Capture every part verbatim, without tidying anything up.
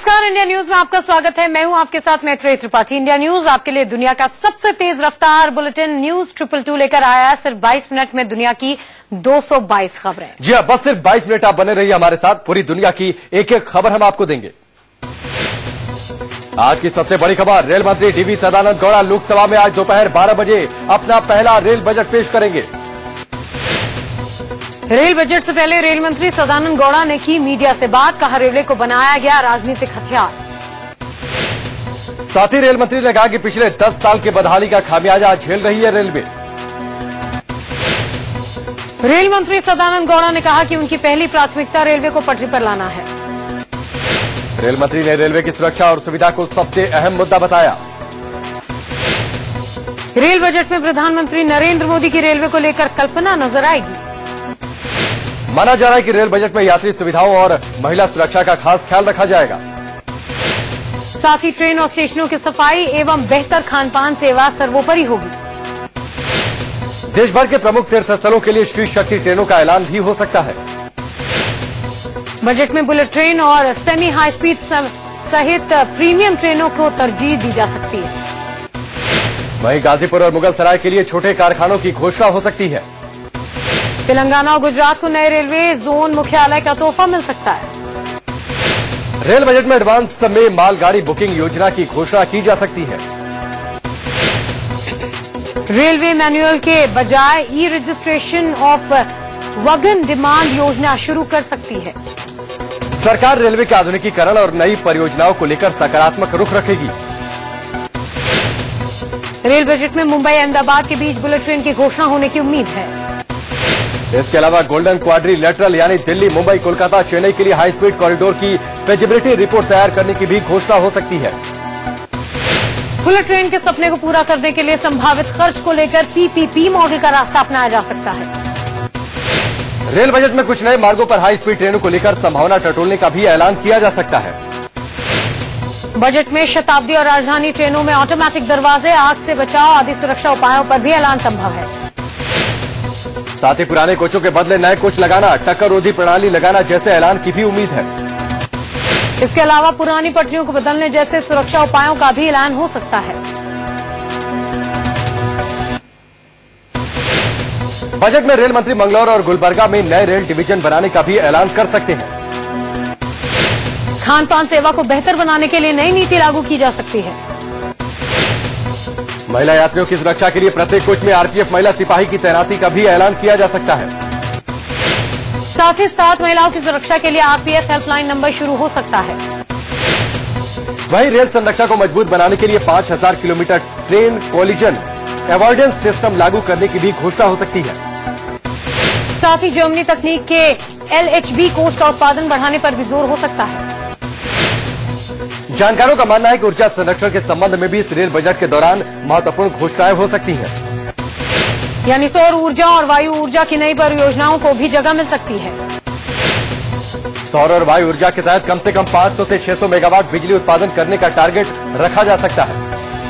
नमस्कार, India news में आपका स्वागत है। मैं हूं आपके साथ मैत्रेय त्रिपाठी। इंडिया न्यूज आपके लिए दुनिया का सबसे तेज रफ्तार बुलेटिन न्यूज ट्रिपल टू लेकर आया है। सिर्फ बाईस मिनट में दुनिया की दो सौ बाईस खबरें। जी हां, बस सिर्फ बाईस मिनट आप बने रहिए हमारे साथ। पूरी दुनिया की एक एक खबर हम आपको देंगे। आज की सबसे बड़ी खबर, रेल मंत्री डी वी सदानंद गौड़ा लोकसभा में आज दोपहर बारह बजे अपना पहला रेल बजट पेश करेंगे। रेल बजट से पहले रेल मंत्री सदानंद गौड़ा ने की मीडिया से बात, कहा रेलवे को बनाया गया राजनीतिक हथियार। साथ ही रेल मंत्री ने कहा कि पिछले दस साल की बदहाली का खामियाजा झेल रही है रेलवे। रेल मंत्री सदानंद गौड़ा ने कहा कि उनकी पहली प्राथमिकता रेलवे को पटरी पर लाना है। रेल मंत्री ने रेलवे की सुरक्षा और सुविधा को सबसे अहम मुद्दा बताया। रेल बजट में प्रधानमंत्री नरेंद्र मोदी की रेलवे को लेकर कल्पना नजर आएगी। माना जा रहा है कि रेल बजट में यात्री सुविधाओं और महिला सुरक्षा का खास ख्याल रखा जाएगा। साथ ही ट्रेन और स्टेशनों की सफाई एवं बेहतर खानपान सेवा सर्वोपरि होगी। देश भर के प्रमुख तीर्थस्थलों के लिए श्री शक्ति ट्रेनों का ऐलान भी हो सकता है। बजट में बुलेट ट्रेन और सेमी हाई स्पीड सहित प्रीमियम ट्रेनों को तरजीह दी जा सकती है। वहीं गाजीपुर और मुगल सराय के लिए छोटे कारखानों की घोषणा हो सकती है। तेलंगाना और गुजरात को नए रेलवे जोन मुख्यालय का तोहफा मिल सकता है। रेल बजट में एडवांस में मालगाड़ी बुकिंग योजना की घोषणा की जा सकती है। रेलवे मैनुअल के बजाय e registration of wagon demand योजना शुरू कर सकती है। सरकार रेलवे के आधुनिकीकरण और नई परियोजनाओं को लेकर सकारात्मक रुख रखेगी। रेल बजट में मुंबई अहमदाबाद के बीच बुलेट ट्रेन की घोषणा होने की उम्मीद है। इसके अलावा गोल्डन क्वाड्रिलेटरल यानी दिल्ली, मुंबई, कोलकाता, चेन्नई के लिए हाई स्पीड कॉरिडोर की फिजिबिलिटी रिपोर्ट तैयार करने की भी घोषणा हो सकती है। बुलेट ट्रेन के सपने को पूरा करने के लिए संभावित खर्च को लेकर पी पी पी मॉडल का रास्ता अपनाया जा सकता है। रेल बजट में कुछ नए मार्गों पर हाई स्पीड ट्रेनों को लेकर संभावना टटोलने का भी ऐलान किया जा सकता है। बजट में शताब्दी और राजधानी ट्रेनों में ऑटोमेटिक दरवाजे, आग से बचाव आदि सुरक्षा उपायों पर भी ऐलान संभव है। साथ ही पुराने कोचों के बदले नए कोच लगाना, टक्कर रोधी प्रणाली लगाना जैसे ऐलान की भी उम्मीद है। इसके अलावा पुरानी पटरियों को बदलने जैसे सुरक्षा उपायों का भी ऐलान हो सकता है। बजट में रेल मंत्री मंगलौर और गुलबर्गा में नए रेल डिवीजन बनाने का भी ऐलान कर सकते हैं। खानपान सेवा को बेहतर बनाने के लिए नई नीति लागू की जा सकती है। महिला यात्रियों की सुरक्षा के लिए प्रत्येक कोच में आर पी एफ महिला सिपाही की तैनाती का भी ऐलान किया जा सकता है। साथ ही साथ महिलाओं की सुरक्षा के लिए R P F helpline number शुरू हो सकता है। वहीं रेल संरक्षा को मजबूत बनाने के लिए पांच हजार kilometre train collision avoidance system लागू करने की भी घोषणा हो सकती है। साथ ही जर्मनी तकनीक के एल एच बी कोच का उत्पादन बढ़ाने पर भी जोर हो सकता है। जानकारों का मानना है कि ऊर्जा संरक्षण के संबंध में भी इस रेल बजट के दौरान महत्वपूर्ण घोषणाएं हो सकती हैं। यानी सौर ऊर्जा और वायु ऊर्जा की नई परियोजनाओं को भी जगह मिल सकती है। सौर और वायु ऊर्जा के तहत कम से कम पाँच सौ से छह सौ मेगावाट बिजली उत्पादन करने का टारगेट रखा जा सकता है।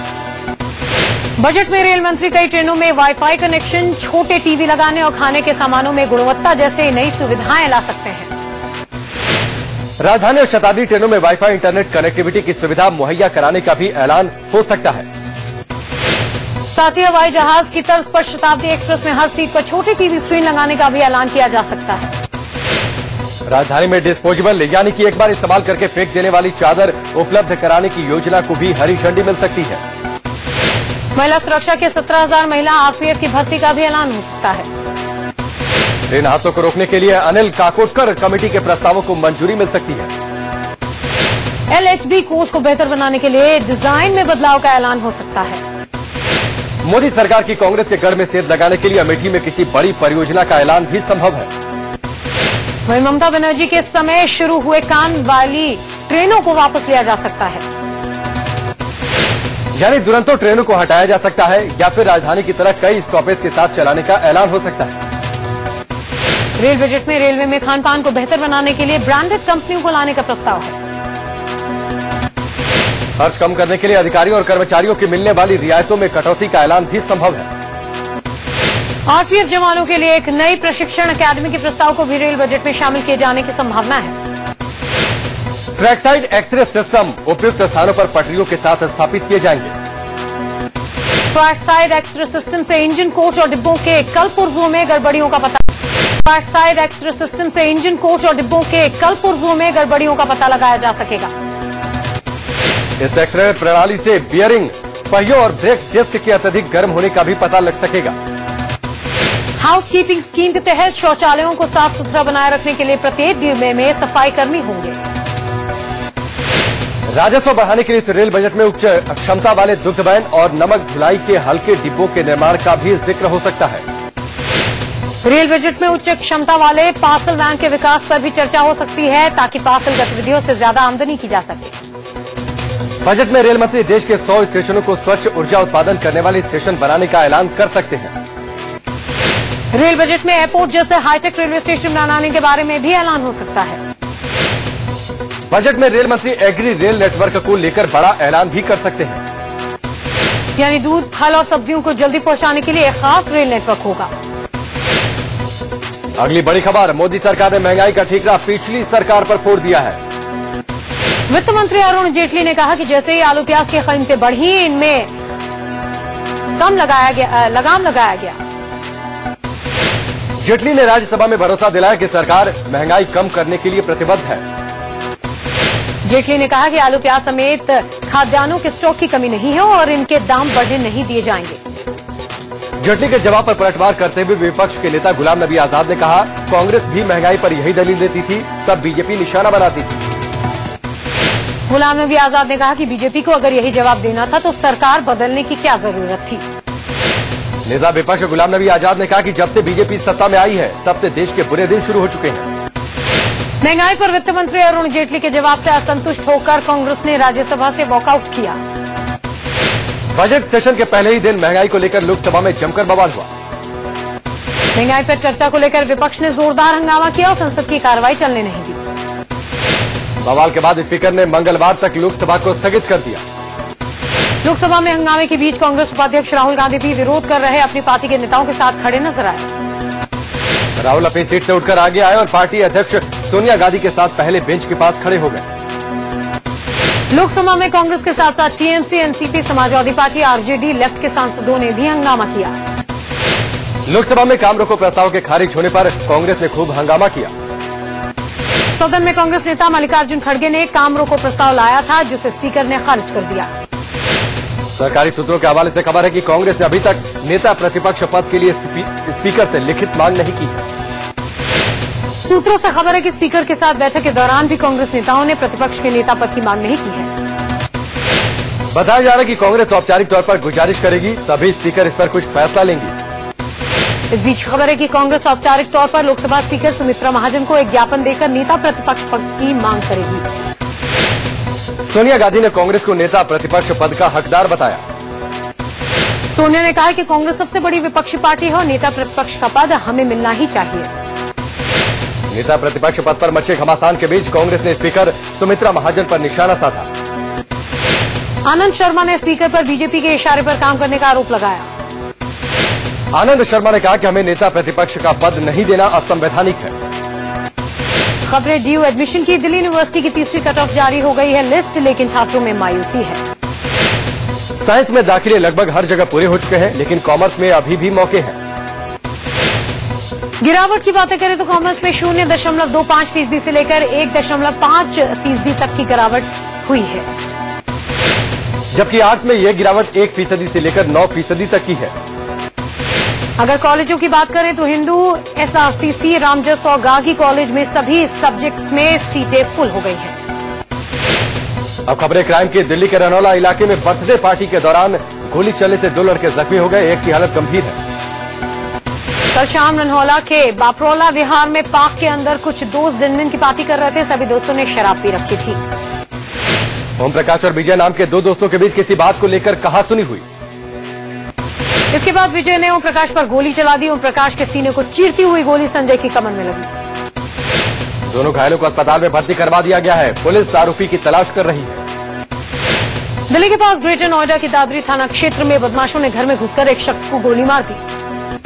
बजट में रेल मंत्री कई ट्रेनों में वाईफाई कनेक्शन, छोटे टीवी लगाने और खाने के सामानों में गुणवत्ता जैसे नई सुविधाएं ला सकते हैं। राजधानी और शताब्दी ट्रेनों में वाईफाई इंटरनेट कनेक्टिविटी की सुविधा मुहैया कराने का भी ऐलान हो सकता है। साथ ही हवाई जहाज की तर्ज पर शताब्दी एक्सप्रेस में हर सीट पर छोटी टीवी स्क्रीन लगाने का भी ऐलान किया जा सकता है। राजधानी में डिस्पोजेबल यानी कि एक बार इस्तेमाल करके फेंक देने वाली चादर उपलब्ध कराने की योजना को भी हरी झंडी मिल सकती है। महिला सुरक्षा के सत्रह हजार महिला आर पी एफ की भर्ती का भी ऐलान हो सकता है। ट्रेन हादसों को रोकने के लिए अनिल काकोडकर कमेटी के प्रस्तावों को मंजूरी मिल सकती है। एल एच बी कोच को बेहतर बनाने के लिए डिजाइन में बदलाव का ऐलान हो सकता है। मोदी सरकार की कांग्रेस के गढ़ में सेंध लगाने के लिए अमेठी में किसी बड़ी परियोजना का ऐलान भी संभव है। वहीं ममता बनर्जी के समय शुरू हुए काम वाली ट्रेनों को वापस लिया जा सकता है। यानी दुरंतो ट्रेनों को हटाया जा सकता है या फिर राजधानी की तरह कई स्टॉपेज के साथ चलाने का ऐलान हो सकता है। रेल बजट में रेलवे में खानपान को बेहतर बनाने के लिए ब्रांडेड कंपनियों को लाने का प्रस्ताव है। खर्च कम करने के लिए अधिकारियों और कर्मचारियों की मिलने वाली रियायतों में कटौती का ऐलान भी संभव है। आर पी एफ जवानों के लिए एक नई प्रशिक्षण अकादमी के प्रस्ताव को भी रेल बजट में शामिल किए जाने की संभावना है। ट्रैक साइड एक्सरे सिस्टम उपयुक्त स्थानों पर पटरियों के साथ स्थापित किए जाएंगे। ट्रैक साइड एक्सरे सिस्टम से इंजन, कोच और डिब्बों के कल पुर्जों में गड़बड़ियों का पता ट्रैक साइड एक्सरे सिस्टम से इंजन, कोच और डिब्बों के कल पुर्जों में गड़बड़ियों का पता लगाया जा सकेगा। इस एक्सरे प्रणाली से बियरिंग, पहियों और ब्रेक डिस्क के अत्यधिक गर्म होने का भी पता लग सकेगा। हाउसकीपिंग स्कीम के तहत शौचालयों को साफ सुथरा बनाए रखने के लिए प्रत्येक डिब्बे में सफाई कर्मी होंगे। राजस्व बढ़ाने के लिए इस रेल बजट में उच्च क्षमता वाले दुग्ध वैन और नमक ढुलाई के हल्के डिब्बों के निर्माण का भी जिक्र हो सकता है। रेल बजट में उच्च क्षमता वाले पार्सल वैन के विकास पर भी चर्चा हो सकती है ताकि पार्सल गतिविधियों से ज्यादा आमदनी की जा सके। बजट में रेल मंत्री देश के सौ स्टेशनों को स्वच्छ ऊर्जा उत्पादन करने वाले स्टेशन बनाने का ऐलान कर सकते हैं। रेल बजट में एयरपोर्ट जैसे हाईटेक रेलवे स्टेशन बनाने के बारे में भी ऐलान हो सकता है। बजट में रेल मंत्री एग्री रेल नेटवर्क को लेकर बड़ा ऐलान भी कर सकते हैं। यानी दूध, फल और सब्जियों को जल्दी पहुंचाने के लिए एक खास रेल नेटवर्क होगा। अगली बड़ी खबर, मोदी सरकार ने महंगाई का ठीकरा पिछली सरकार पर फोड़ दिया है। वित्त मंत्री अरुण जेटली ने कहा कि जैसे ही आलू प्याज की कीमतें बढ़ी, इनमें कम लगाया गया लगाम लगाया गया। जेटली ने राज्यसभा में भरोसा दिलाया कि सरकार महंगाई कम करने के लिए प्रतिबद्ध है। जेटली ने कहा कि आलू प्याज समेत खाद्यान्नों के स्टॉक की कमी नहीं है और इनके दाम बढ़ने नहीं दिए जाएंगे। जेटली के जवाब पर पलटवार करते हुए विपक्ष के नेता गुलाम नबी आजाद ने कहा, कांग्रेस भी महंगाई पर यही दलील देती थी, तब बीजेपी निशाना बनाती थी। गुलाम नबी आजाद ने कहा कि बीजेपी को अगर यही जवाब देना था तो सरकार बदलने की क्या जरूरत थी। नेता विपक्ष गुलाम नबी आजाद ने कहा कि जब से बीजेपी सत्ता में आई है, तब से देश के बुरे दिन शुरू हो चुके हैं। महंगाई पर वित्त मंत्री अरुण जेटली के जवाब से असंतुष्ट होकर कांग्रेस ने राज्यसभा से वॉकआउट किया। बजट सेशन के पहले ही दिन महंगाई को लेकर लोकसभा में जमकर बवाल हुआ। महंगाई पर चर्चा को लेकर विपक्ष ने जोरदार हंगामा किया और संसद की कार्रवाई चलने नहीं दी। बवाल के बाद स्पीकर ने मंगलवार तक लोकसभा को स्थगित कर दिया। लोकसभा में हंगामे के बीच कांग्रेस उपाध्यक्ष राहुल गांधी भी विरोध कर रहे अपनी पार्टी के नेताओं के साथ खड़े नजर आए। राहुल अपनी सीट से उठकर आगे आए और पार्टी अध्यक्ष सोनिया गांधी के साथ पहले बेंच के पास खड़े हो गए। लोकसभा में कांग्रेस के साथ साथ TMC, NCP, Samajwadi party, RJD, left के सांसदों ने भी हंगामा किया। लोकसभा में काम रोको प्रस्ताव के खारिज होने पर कांग्रेस ने खूब हंगामा किया। सदन में कांग्रेस नेता मल्लिकार्जुन खड़गे ने काम रोको प्रस्ताव लाया था, जिसे स्पीकर ने खारिज कर दिया। सरकारी सूत्रों के हवाले से खबर है कि कांग्रेस ने अभी तक नेता प्रतिपक्ष पद के लिए स्पीकर से लिखित मांग नहीं की है। सूत्रों से खबर है कि स्पीकर के साथ बैठक के दौरान भी कांग्रेस नेताओं ने प्रतिपक्ष के नेता पद की मांग नहीं की है। बताया जा रहा है कि कांग्रेस औपचारिक तौर पर गुजारिश करेगी, तभी स्पीकर इस पर कुछ फैसला लेंगी। इस बीच खबर है कि कांग्रेस औपचारिक तौर पर लोकसभा स्पीकर सुमित्रा महाजन को एक ज्ञापन देकर नेता प्रतिपक्ष पद की मांग करेगी। सोनिया गांधी ने कांग्रेस को नेता प्रतिपक्ष पद का हकदार बताया। सोनिया ने कहा कि कांग्रेस सबसे बड़ी विपक्षी पार्टी है और नेता प्रतिपक्ष का पद हमें मिलना ही चाहिए। नेता प्रतिपक्ष पद पर मचे घमासान के बीच कांग्रेस ने स्पीकर सुमित्रा महाजन पर निशाना साधा। आनंद शर्मा ने स्पीकर पर बीजेपी के इशारे पर काम करने का आरोप लगाया। आनंद शर्मा ने कहा कि हमें नेता प्रतिपक्ष का पद नहीं देना असंवैधानिक है। खबरें डीयू एडमिशन की, दिल्ली यूनिवर्सिटी की तीसरी कट ऑफ जारी हो गई है लिस्ट, लेकिन छात्रों में मायूसी है। साइंस में दाखिले लगभग हर जगह पूरे हो चुके हैं, लेकिन कॉमर्स में अभी भी मौके हैं। गिरावट की बातें करें तो कॉमर्स में शून्य दशमलव दो पांच फीसदी से लेकर एक दशमलव पांच फीसदी तक की गिरावट हुई है, जबकि आर्ट में यह गिरावट एक फीसदी से लेकर नौ फीसदी तक की है। अगर कॉलेजों की बात करें तो हिंदू, एसआरसीसी, रामजस और गागी कॉलेज में सभी सब्जेक्ट्स में सीटें फुल हो गई हैं। अब खबरें क्राइम की, दिल्ली के रनौला इलाके में बर्थडे पार्टी के दौरान गोली चलने से दो लड़के जख्मी हो गए, एक की हालत गंभीर है। कल शाम रनौला के बापरोला विहार में पार्क के अंदर कुछ दोस्त डिनर की पार्टी कर रहे थे। सभी दोस्तों ने शराब पी रखी थी। ओम प्रकाश और विजय नाम के दो दोस्तों के बीच किसी बात को लेकर कहासुनी हुई। इसके बाद विजय ने ओम प्रकाश पर गोली चला दी। ओम प्रकाश के सीने को चीरती हुई गोली संजय की कमर में लगी। दोनों घायलों को अस्पताल में भर्ती करवा दिया गया है। पुलिस आरोपी की तलाश कर रही है। दिल्ली के पास ग्रेटर नोएडा के दादरी थाना क्षेत्र में बदमाशों ने घर में घुसकर एक शख्स को गोली मार दी।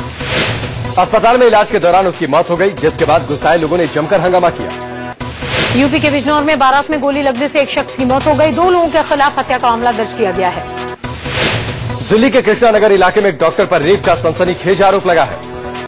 अस्पताल में इलाज के दौरान उसकी मौत हो गई, जिसके बाद गुस्साए लोगों ने जमकर हंगामा किया। यूपी के बिजनौर में बारात में गोली लगने से एक शख्स की मौत हो गई। दो लोगों के खिलाफ हत्या का मामला दर्ज किया गया है। दिल्ली के कृष्णानगर इलाके में एक डॉक्टर पर रेप का सनसनीखेज आरोप लगा है।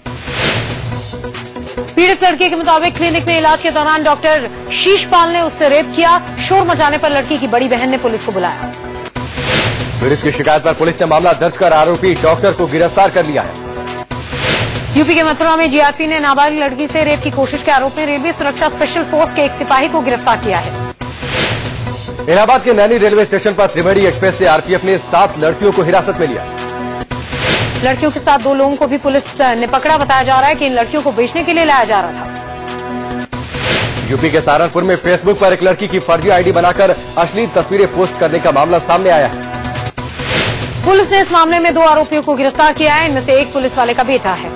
पीड़ित लड़की के मुताबिक क्लिनिक में इलाज के दौरान डॉक्टर शीशपाल ने उससे रेप किया। शोर मचाने पर लड़की की बड़ी बहन ने पुलिस को बुलाया। पीड़ित की शिकायत पर पुलिस ने मामला दर्ज कर आरोपी डॉक्टर को गिरफ्तार कर लिया है। यूपी के मथुरा में जीआरपी ने नाबालिग लड़की से रेप की कोशिश के आरोप में रेलवे सुरक्षा स्पेशल फोर्स के एक सिपाही को गिरफ्तार किया है। इलाहाबाद के नैनी रेलवे स्टेशन पर त्रिवेणी एक्सप्रेस से आरपीएफ ने सात लड़कियों को हिरासत में लिया। लड़कियों के साथ दो लोगों को भी पुलिस ने पकड़ा। बताया जा रहा है कि इन लड़कियों को बेचने के लिए लाया जा रहा था। यूपी के सहारनपुर में फेसबुक पर एक लड़की की फर्जी आईडी बनाकर अश्लील तस्वीरें पोस्ट करने का मामला सामने आया है। पुलिस ने इस मामले में दो आरोपियों को गिरफ्तार किया है। इनमें से एक पुलिस वाले का बेटा है।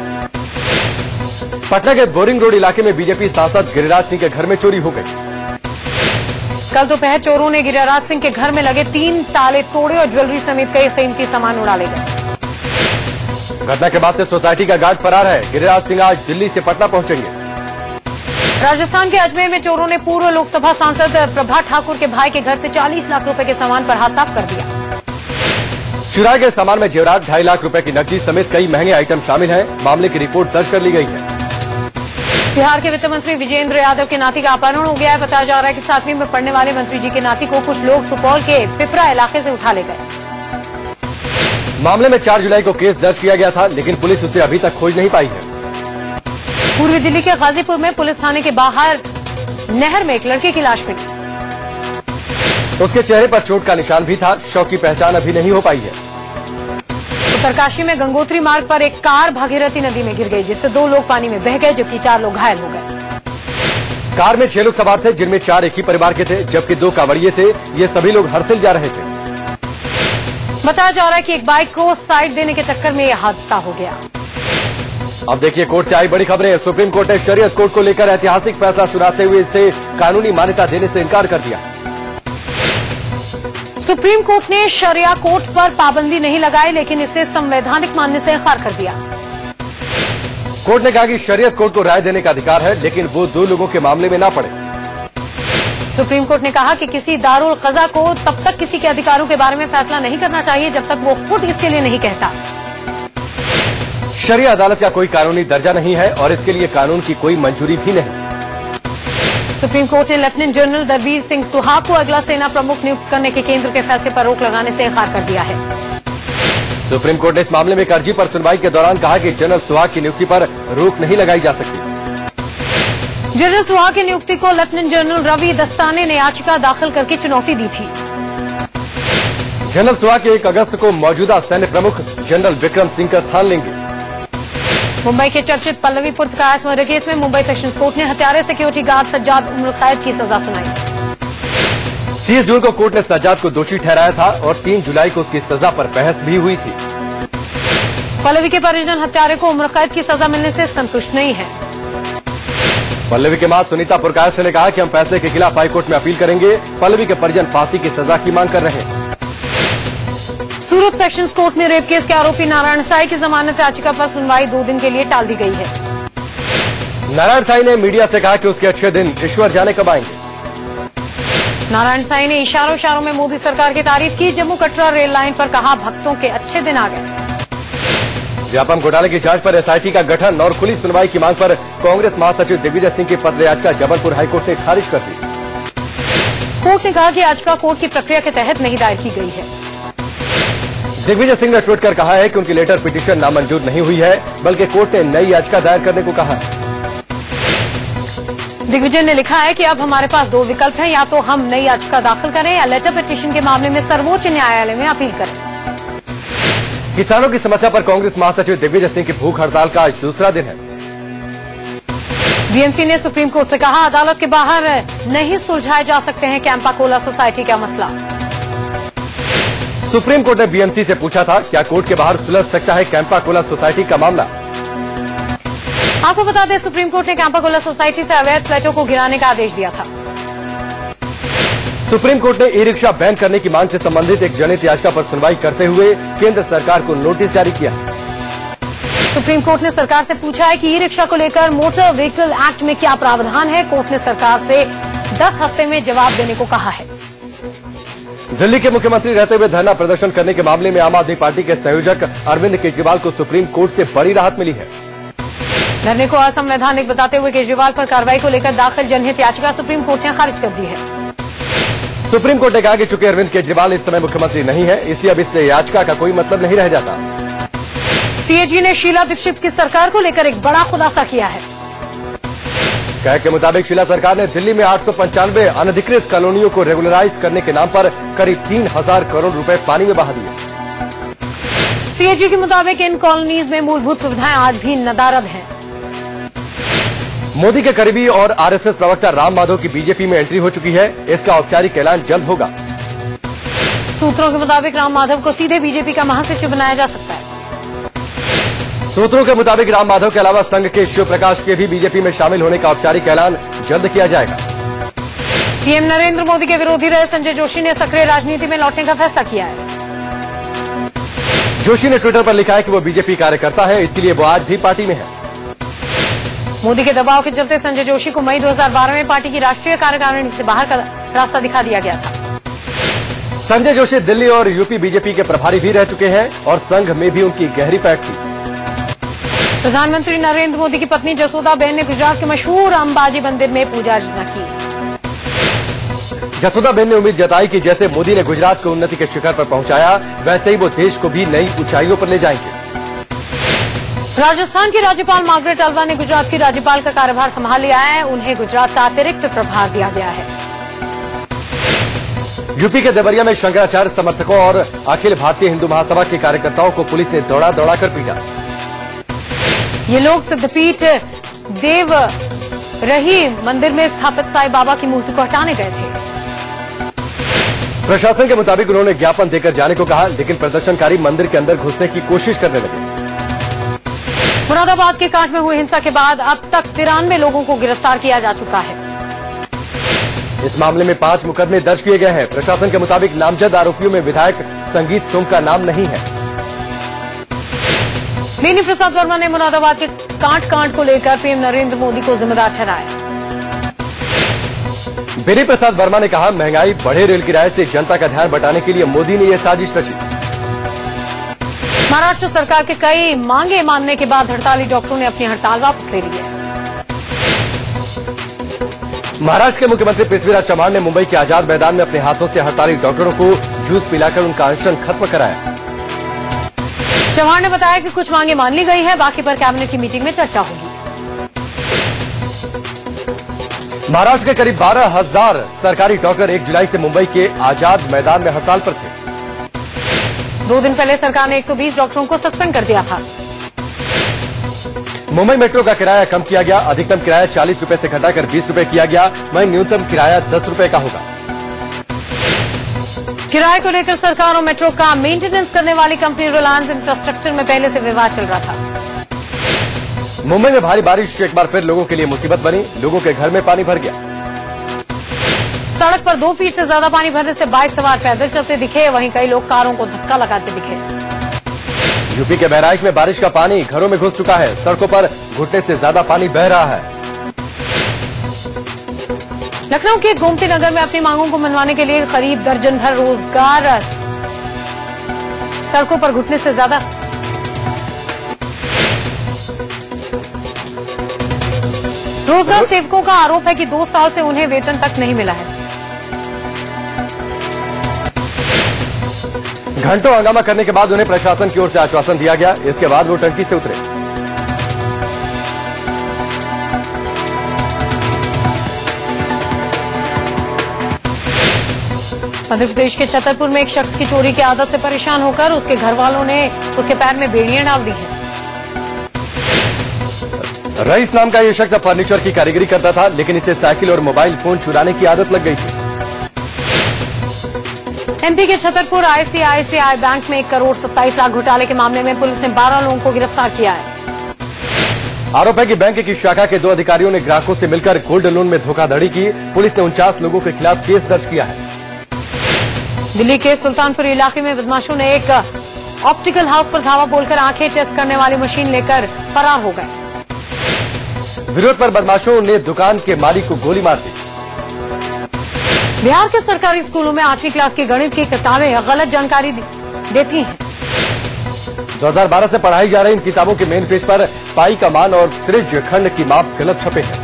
पटना के बोरिंग रोड इलाके में बीजेपी सांसद गिरिराज सिंह के घर में चोरी हो गई। कल दोपहर चोरों ने गिरिराज सिंह के घर में लगे तीन ताले तोड़े और ज्वेलरी समेत कई कीमती सामान उड़ा ले गए। घटना के बाद से सोसाइटी का गार्ड फरार है। गिरिराज सिंह आज दिल्ली से पटना पहुंचेंगे। राजस्थान के अजमेर में चोरों ने पूर्व लोकसभा सांसद प्रभा ठाकुर के भाई के घर से चालीस लाख रुपए के सामान पर हाथ साफ कर दिया। चुराए गए सामान में जेवरात, ढाई लाख रुपए की नकदी समेत कई महंगे आइटम शामिल हैं। मामले की रिपोर्ट दर्ज कर ली गई है। बिहार के वित्त मंत्री विजेंद्र यादव के नाती का अपहरण हो गया है। बताया जा रहा है कि सातवीं में पढ़ने वाले मंत्री जी के नाती को कुछ लोग सुपौल के पिपरा इलाके से उठा ले गए। मामले में चार जुलाई को केस दर्ज किया गया था, लेकिन पुलिस उसे अभी तक खोज नहीं पाई है। पूर्वी दिल्ली के गाजीपुर में पुलिस थाने के बाहर नहर में एक लड़के की लाश मिली। उसके चेहरे पर चोट का निशान भी था। शव की पहचान अभी नहीं हो पाई है। उत्तरकाशी में गंगोत्री मार्ग पर एक कार भागीरथी नदी में गिर गई, जिससे दो लोग पानी में बह गए जबकि चार लोग घायल हो गए। कार में छह लोग सवार थे, जिनमें चार एक ही परिवार के थे, जबकि दो कांवड़िए थे। ये सभी लोग हरसिल जा रहे थे। बताया जा रहा है कि एक बाइक को साइड देने के चक्कर में यह हादसा हो गया। अब देखिए कोर्ट से आई बड़ी खबरें। सुप्रीम कोर्ट ने शरीयत कोर्ट को लेकर ऐतिहासिक फैसला सुनाते हुए इसे कानूनी मान्यता देने से इनकार कर दिया। सुप्रीम कोर्ट ने शरिया कोर्ट पर पाबंदी नहीं लगाई, लेकिन इसे संवैधानिक मानने से इनकार कर दिया। कोर्ट ने कहा कि शरीयत कोर्ट को राय देने का अधिकार है, लेकिन वो दो लोगों के मामले में ना पड़े। सुप्रीम कोर्ट ने कहा कि किसी दारुल कज़ा को तब तक किसी के अधिकारों के बारे में फैसला नहीं करना चाहिए जब तक वो खुद इसके लिए नहीं कहता। शरिया अदालत का कोई कानूनी दर्जा नहीं है और इसके लिए कानून की कोई मंजूरी भी नहीं। सुप्रीम कोर्ट ने लेफ्टिनेंट जनरल दरबीर सिंह सुहाग को अगला सेना प्रमुख नियुक्त करने के केंद्र के फैसले पर रोक लगाने से इनकार कर दिया है। सुप्रीम कोर्ट ने इस मामले में एक अर्जी पर सुनवाई के दौरान कहा कि जनरल सुहाग की नियुक्ति पर रोक नहीं लगाई जा सकती। जनरल सुहाग की नियुक्ति को लेफ्टिनेंट जनरल रवि दस्ताने ने याचिका दाखिल करके चुनौती दी थी। जनरल सुहाग के एक अगस्त को मौजूदा सैन्य प्रमुख जनरल विक्रम सिंह का स्थान लेंगे। मुंबई के चर्चित पल्लवी पुर्तकायस मर्डर केस में मुंबई सेशंस कोर्ट ने हत्यारे सिक्योरिटी गार्ड सज्जाद उम्र कैद की सजा सुनाई। तीस जून को कोर्ट ने सज्जाद को दोषी ठहराया था और तीन जुलाई को उसकी सजा पर बहस भी हुई थी। पल्लवी के परिजन हत्यारे को उम्र कैद की सजा मिलने से संतुष्ट नहीं है। पल्लवी के मां सुनीता पुरकायस्थ ने कहा कि हम फैसले के खिलाफ हाईकोर्ट में अपील करेंगे। पल्लवी के परिजन फांसी की सजा की मांग कर रहे हैं। सूरत सेशंस कोर्ट में रेप केस के आरोपी नारायण साई की जमानत याचिका पर सुनवाई दो दिन के लिए टाल दी गई है। नारायण साई ने मीडिया से कहा कि उसके अच्छे दिन ईश्वर जाने कब आएंगे। नारायण साई ने इशारों इशारों में मोदी सरकार की तारीफ की। जम्मू कटरा रेल लाइन पर कहा भक्तों के अच्छे दिन आ गए। व्यापम घोटाले की जांच पर एसआईटी का गठन और खुली सुनवाई की मांग पर कांग्रेस महासचिव दिग्विजय सिंह की पत्र याचिका जबलपुर हाईकोर्ट ने खारिज कर दी। कोर्ट ने कहा कि याचिका कोर्ट की प्रक्रिया के तहत नहीं दायर की गई है। दिग्विजय सिंह ने ट्वीट कर कहा है कि उनकी लेटर पिटीशन नामंजूर नहीं हुई है, बल्कि कोर्ट ने नई याचिका दायर करने को कहा है। दिग्विजय ने लिखा है कि अब हमारे पास दो विकल्प हैं, या तो हम नई याचिका दाखिल करें या लेटर पिटीशन के मामले में सर्वोच्च न्यायालय में अपील करें। किसानों की समस्या पर कांग्रेस महासचिव दिग्विजय सिंह की भूख हड़ताल का आज दूसरा दिन है। बीएमसी ने सुप्रीम कोर्ट से कहा अदालत के बाहर नहीं सुलझाए जा सकते हैं कैंपा कोला सोसाइटी का मसला। सुप्रीम कोर्ट ने बीएमसी से पूछा था क्या कोर्ट के बाहर सुलझ सकता है कैंपा कोला सोसाइटी का मामला। आपको बता दें सुप्रीम कोर्ट ने कैंपा कोला सोसाइटी से अवैध फ्लैटों को गिराने का आदेश दिया था। सुप्रीम कोर्ट ने ई रिक्शा बैन करने की मांग से संबंधित एक जनहित याचिका पर सुनवाई करते हुए केंद्र सरकार को नोटिस जारी किया। सुप्रीम कोर्ट ने सरकार से पूछा है कि ई रिक्शा को लेकर मोटर व्हीकल एक्ट में क्या प्रावधान है। कोर्ट ने सरकार से दस हफ्ते में जवाब देने को कहा है। दिल्ली के मुख्यमंत्री रहते हुए धरना प्रदर्शन करने के मामले में आम आदमी पार्टी के संयोजक अरविंद केजरीवाल को सुप्रीम कोर्ट से बड़ी राहत मिली है। धरने को असंवैधानिक बताते हुए केजरीवाल पर कार्रवाई को लेकर दाखिल जनहित याचिका सुप्रीम कोर्ट ने खारिज कर दी है। सुप्रीम कोर्ट ने कहा कि चूंकि अरविंद केजरीवाल इस समय मुख्यमंत्री नहीं है, इसलिए अब इस याचिका का कोई मतलब नहीं रह जाता। सीएजी ने शीला दीक्षित की सरकार को लेकर एक बड़ा खुलासा किया है। कह के मुताबिक शीला सरकार ने दिल्ली में आठ सौ पंचानवे अनधिकृत कॉलोनियों को रेगुलराइज करने के नाम पर करीब तीन हजार करोड़ रुपए पानी में बहा दिए। सीएजी के मुताबिक इन कॉलोनीज में मूलभूत सुविधाएं आज भी नदारद हैं। मोदी के करीबी और आरएसएस प्रवक्ता राम माधव की बीजेपी में एंट्री हो चुकी है। इसका औपचारिक ऐलान जल्द होगा। सूत्रों के मुताबिक राम माधव को सीधे बीजेपी का महासचिव बनाया जा सकता है। सूत्रों के मुताबिक राम माधव के अलावा संघ के शिव प्रकाश के भी बीजेपी में शामिल होने का औपचारिक ऐलान जल्द किया जाएगा। पीएम नरेंद्र मोदी के विरोधी रहे संजय जोशी ने सक्रिय राजनीति में लौटने का फैसला किया है। जोशी ने ट्विटर पर लिखा है कि वो बीजेपी कार्यकर्ता है, इसलिए वो आज भी पार्टी में है। मोदी के दबाव के चलते संजय जोशी को मई दो हज़ार बारह में पार्टी की राष्ट्रीय कार्यकारिणी से बाहर का रास्ता दिखा दिया गया था। संजय जोशी दिल्ली और यूपी बीजेपी के प्रभारी भी रह चुके हैं और संघ में भी उनकी गहरी पैठ थी। प्रधानमंत्री नरेंद्र मोदी की पत्नी जसोदा बेन ने गुजरात के मशहूर अंबाजी मंदिर में पूजा अर्चना की। जसोदा बेन ने उम्मीद जताई कि जैसे मोदी ने गुजरात को उन्नति के शिखर पर पहुंचाया, वैसे ही वो देश को भी नई ऊंचाइयों पर ले जाएंगे। राजस्थान की राज्यपाल मार्गरेट अल्वा ने गुजरात की राज्यपाल का कार्यभार संभाल लिया है। उन्हें गुजरात का अतिरिक्त प्रभार दिया गया है। यूपी के देवरिया में शंकराचार्य समर्थकों और अखिल भारतीय हिंदू महासभा के कार्यकर्ताओं को पुलिस ने दौड़ा दौड़ा कर पीटा। ये लोग सिद्धपीठ देव रही मंदिर में स्थापित साईं बाबा की मूर्ति को हटाने गए थे। प्रशासन के मुताबिक उन्होंने ज्ञापन देकर जाने को कहा, लेकिन प्रदर्शनकारी मंदिर के अंदर घुसने की कोशिश करने लगे। मुरादाबाद के कांड में हुई हिंसा के बाद अब तक तिरानवे लोगों को गिरफ्तार किया जा चुका है। इस मामले में पांच मुकदमे दर्ज किए गए हैं। प्रशासन के मुताबिक नामजद आरोपियों में विधायक संगीत सोम का नाम नहीं है। बेनी प्रसाद वर्मा ने मुरादाबाद के कांट कांड को लेकर पीएम नरेंद्र मोदी को जिम्मेदार ठहराया। बेनी प्रसाद वर्मा ने कहा, महंगाई, बढ़े रेल किराए से जनता का ध्यान बटाने के लिए मोदी ने यह साजिश रची। महाराष्ट्र सरकार के कई मांगे मानने के बाद हड़ताली डॉक्टरों ने अपनी हड़ताल वापस ले ली है। महाराष्ट्र के मुख्यमंत्री पृथ्वीराज चौहान ने मुंबई के आजाद मैदान में अपने हाथों से हड़ताली डॉक्टरों को जूस पिलाकर उनका अनशन खत्म कराया। चौहान ने बताया कि कुछ मांगे मान ली गई है, बाकी पर कैबिनेट की मीटिंग में चर्चा होगी। महाराष्ट्र के करीब बारह हजार सरकारी डॉक्टर एक जुलाई से मुंबई के आजाद मैदान में हड़ताल पर थे। दो दिन पहले सरकार ने एक सौ बीस डॉक्टरों को सस्पेंड कर दिया था। मुंबई मेट्रो का किराया कम किया गया। अधिकतम किराया चालीस रुपए से घटाकर बीस रुपए किया गया। वहीं न्यूनतम किराया दस रुपए का होगा। किराए को लेकर सरकार और मेट्रो का मेंटेनेंस करने वाली कंपनी रिलायंस इंफ्रास्ट्रक्चर में पहले से विवाद चल रहा था। मुंबई में भारी बारिश एक बार फिर लोगों के लिए मुसीबत बनी। लोगों के घर में पानी भर गया। सड़क पर दो फीट से ज्यादा पानी भरने से बाइक सवार पैदल चलते दिखे, वहीं कई लोग कारों को धक्का लगाते दिखे। यूपी के बहराइच में बारिश का पानी घरों में घुस चुका है। सड़कों पर घुटने से ज्यादा पानी बह रहा है। लखनऊ के गोमती नगर में अपनी मांगों को मनवाने के लिए करीब दर्जन भर रोजगार सड़कों पर घुटने से ज्यादा रोजगार सेवकों का आरोप है कि दो साल से उन्हें वेतन तक नहीं मिला है। घंटों हंगामा करने के बाद उन्हें प्रशासन की ओर से आश्वासन दिया गया। इसके बाद वो टंकी से उतरे। मध्य प्रदेश के छतरपुर में एक शख्स की चोरी की आदत से परेशान होकर उसके घर वालों ने उसके पैर में बेड़ियां डाल दी हैं। रईस नाम का यह शख्स फर्नीचर की कारीगरी करता था, लेकिन इसे साइकिल और मोबाइल फोन चुराने की आदत लग गई थी। एमपी के छतरपुर आईसीआईसीआई बैंक में एक करोड़ सत्ताईस लाख घोटाले के मामले में पुलिस ने बारह लोगों को गिरफ्तार किया है। आरोप है कि बैंक की शाखा के दो अधिकारियों ने ग्राहकों से मिलकर गोल्ड लोन में धोखाधड़ी की। पुलिस ने उनचास लोगों के खिलाफ केस दर्ज किया है। दिल्ली के सुल्तानपुर इलाके में बदमाशों ने एक ऑप्टिकल हाउस पर धावा बोलकर आंखें टेस्ट करने वाली मशीन लेकर फरार हो गए। विरोध पर बदमाशों ने दुकान के मालिक को गोली मार दी। बिहार के सरकारी स्कूलों में आठवीं क्लास की गणित की किताबें गलत जानकारी देती हैं। दो हज़ार बारह से पढ़ाई जा रही इन किताबों के मेन पेज पर पाई का मान और त्रिज्य खंड की माप गलत छपे हैं।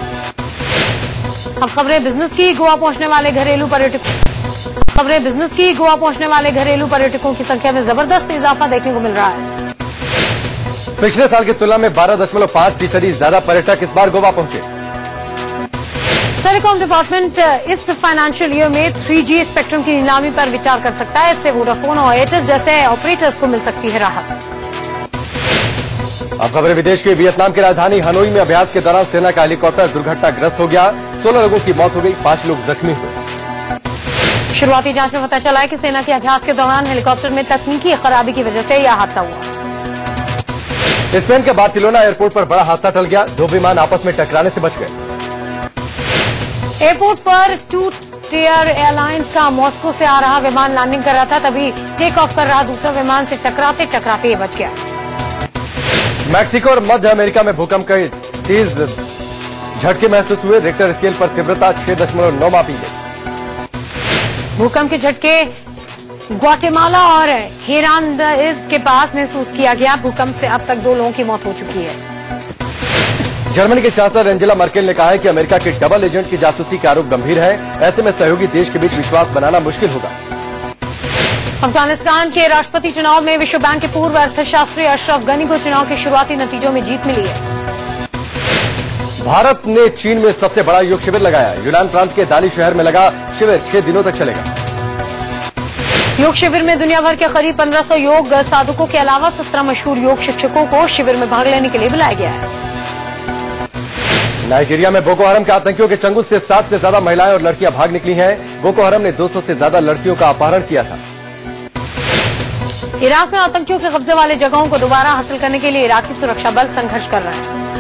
अब खबरें बिजनेस की। गोवा पहुंचने वाले घरेलू पर्यटकों खबरें बिजनेस की गोवा पहुंचने वाले घरेलू पर्यटकों की संख्या में जबरदस्त इजाफा देखने को मिल रहा है। पिछले साल की तुलना में बारह दशमलव पांच फीसदी ज्यादा पर्यटक इस बार गोवा पहुंचे। टेलीकॉम डिपार्टमेंट इस फाइनेंशियल ईयर में थ्री जी स्पेक्ट्रम की नीलामी पर विचार कर सकता है। इससे वोडाफोन और एयरटेल जैसे ऑपरेटर्स को मिल सकती है राहत। अब खबरें विदेश के। वियतनाम की राजधानी हनोई में अभ्यास के दौरान सेना का हेलीकॉप्टर दुर्घटनाग्रस्त हो गया। सोलह लोगों की मौत हो गई, पांच लोग जख्मी हुए। शुरुआती जांच में पता चला है कि सेना के अभ्यास के दौरान हेलीकॉप्टर में तकनीकी खराबी की वजह से यह हादसा हुआ। स्पेन के बार्सिलोना एयरपोर्ट पर बड़ा हादसा टल गया। दो विमान आपस में टकराने से बच गए। एयरपोर्ट पर टू टियर एयरलाइंस का मॉस्को से आ रहा विमान लैंडिंग कर रहा था, तभी टेक ऑफ कर रहा दूसरा विमान से टकराते टकराते ये बच गया। मैक्सिको और मध्य अमेरिका में भूकंप के तेज झटके महसूस हुए। रिक्टर स्केल पर तीव्रता छह दशमलव नौ मापी गई। भूकंप के झटके ग्वाटेमाला और हेरानदीज के पास महसूस किया गया। भूकंप से अब तक दो लोगों की मौत हो चुकी है। जर्मनी के चांसलर एंजेला मर्केल ने कहा है कि अमेरिका के डबल एजेंट की जासूसी के आरोप गंभीर है। ऐसे में सहयोगी देश के बीच विश्वास बनाना मुश्किल होगा। अफगानिस्तान के राष्ट्रपति चुनाव में विश्व बैंक के पूर्व अर्थशास्त्री अशरफ गनी को चुनाव के शुरुआती नतीजों में जीत मिली है। भारत ने चीन में सबसे बड़ा योग शिविर लगाया। यूनान प्रांत के दाली शहर में लगा शिविर छह दिनों तक चलेगा। योग शिविर में दुनिया भर के करीब पंद्रह सौ योग साधकों के अलावा सत्रह मशहूर योग शिक्षकों को शिविर में भाग लेने के लिए बुलाया गया है। नाइजीरिया में बोको हरम के आतंकियों के चंगुल से साठ से ज्यादा महिलाएं और लड़कियां भाग निकली हैं। बोको हरम ने दो सौ से ज्यादा लड़कियों का अपहरण किया था। इराक में आतंकियों के कब्जे वाले जगहों को दोबारा हासिल करने के लिए इराकी सुरक्षा बल संघर्ष कर रहे हैं।